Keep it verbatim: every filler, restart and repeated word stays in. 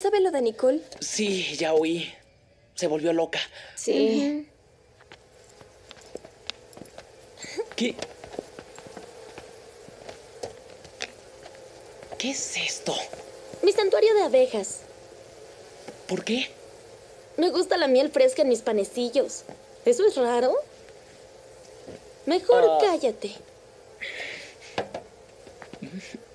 sabe lo de Nicole? Sí, ya oí. Se volvió loca. Sí. ¿Qué? ¿Qué es esto? Mi santuario de abejas. ¿Por qué? Me gusta la miel fresca en mis panecillos. ¿Eso es raro? Mejor Ah. cállate.